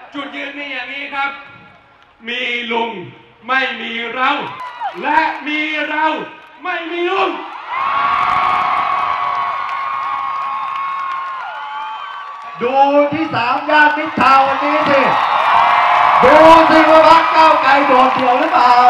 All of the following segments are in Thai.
จุดยืนมีอย่างนี้ครับมีลุงไม่มีเราและมีเราไม่มีลุงดูที่3 ย่านมิตรทาวน์วันนี้สิดูสิว่าพรรคก้าวไกลโดดเดี่ยวหรือเปล่า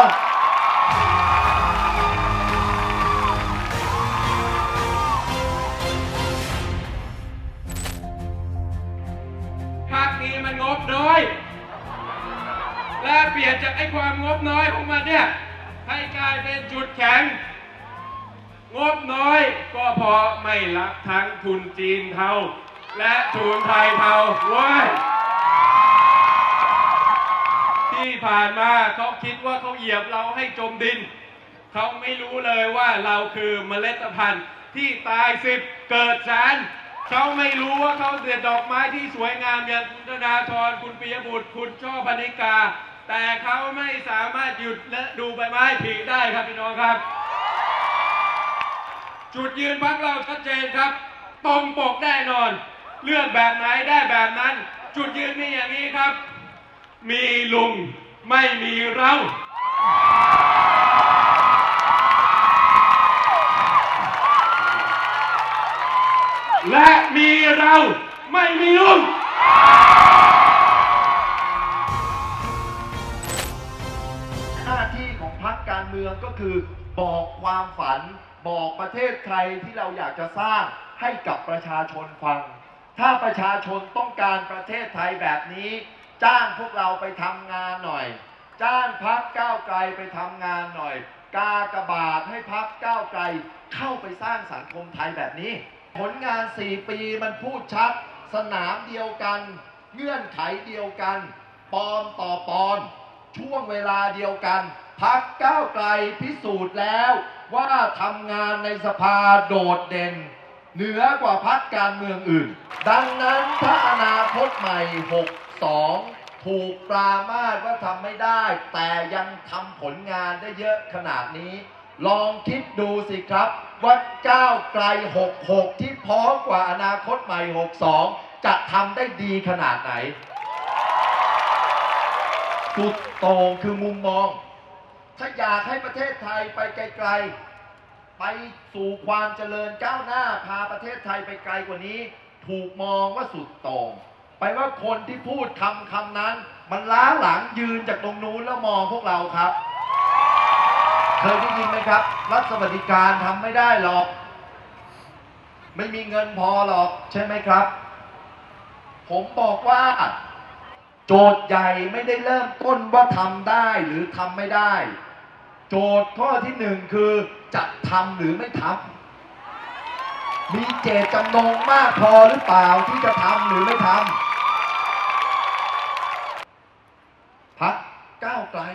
พรรคนี้มันงบน้อยและเปลี่ยนจากไอ้ความงบน้อยของมันเนี่ยให้กลายเป็นจุดแข็งงบน้อยก็เพราะไม่รับทั้งทุนจีนเทาและทุนไทยเทาว้ยที่ผ่านมาเขาคิดว่าเขาเหยียบเราให้จมดินเขาไม่รู้เลยว่าเราคือเมล็ดพันธุ์ที่ตาย10เกิดแสนเขาไม่รู้ว่าเขาเด็ดดอกไม้ที่สวยงามอย่างคุณธนาธรคุณปิยบุตรคุณช่อพนิกาแต่เขาไม่สามารถหยุดและดูใบไม้ผลิได้ครับพี่น้องครับจุดยืนพรรคเราชัดเจนครับตรงปกแน่นอนเลือกแบบไหนได้แบบนั้นจุดยืนมีอย่างนี้ครับมีลุงไม่มีเราและมีเราไม่มีลุงหน้าที่ของพรรคการเมืองก็คือบอกความฝันบอกประเทศไทยที่เราอยากจะสร้างให้กับประชาชนฟังถ้าประชาชนต้องการประเทศไทยแบบนี้จ้างพวกเราไปทำงานหน่อยจ้างพรรคก้าวไกลไปทำงานหน่อยกากบาทให้พรรคก้าวไกลเข้าไปสร้างสังคมไทยแบบนี้ผลงาน4 ปีมันพูดชัดสนามเดียวกันเงื่อนไขเดียวกันปอนต่อปอนช่วงเวลาเดียวกันพรรคก้าวไกลพิสูจน์แล้วว่าทำงานในสภาโดดเด่นเหนือกว่าพรรคการเมืองอื่นดังนั้นถ้าอนาคตใหม่62ถูกปรามาสว่าทำไม่ได้แต่ยังทำผลงานได้เยอะขนาดนี้ลองคิดดูสิครับว่าก้าวไกล66ที่พร้อมกว่าอนาคตใหม่62จะทำได้ดีขนาดไหนสุดโต่งคือมุมมองถ้าอยากให้ประเทศไทยไปไกลๆไปสู่ความเจริญก้าวหน้าพาประเทศไทยไปไกลกว่านี้ถูกมองว่าสุดโต่งไปว่าคนที่พูดคำนั้นมันล้าหลังยืนจากตรงนู้นแล้วมองพวกเราครับเคยได้ยินไหมครับรัฐสวัสดิการทำไม่ได้หรอกไม่มีเงินพอหรอกใช่ไหมครับผมบอกว่าโจทย์ใหญ่ไม่ได้เริ่มต้นว่าทำได้หรือทำไม่ได้โจทย์ข้อที่1คือจะทำหรือไม่ทำมีเจตจำนงมากพอหรือเปล่าที่จะทำหรือไม่ทำพรรคก้าวไกล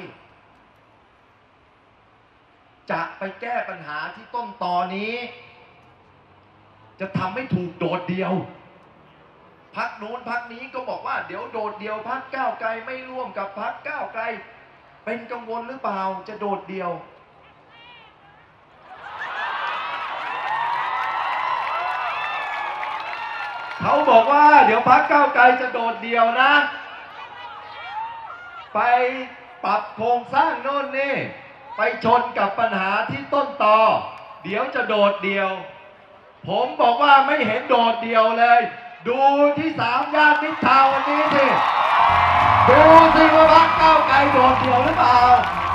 จะไปแก้ปัญหาที่ต้นตอนี้จะทำให้ถูกโดดเดี่ยวพรรคนู้นพรรคนี้ก็บอกว่าเดี๋ยวโดดเดี่ยวพรรคก้าวไกลไม่ร่วมกับพรรคก้าวไกลเป็นกังวลหรือเปล่าจะโดดเดี่ยวเขาบอกว่าเดี๋ยวพรรคก้าวไกลจะโดดเดี่ยวนะไปปรับโครงสร้างโน่นนี่ไปชนกับปัญหาที่ต้นตอเดี๋ยวจะโดดเดี่ยวผมบอกว่าไม่เห็นโดดเดี่ยวเลยดูที่3 ย่านมิตรทาวน์วันนี้สิดูสิว่าพรรคก้าวไกลโดดเดี่ยวหรือเปล่า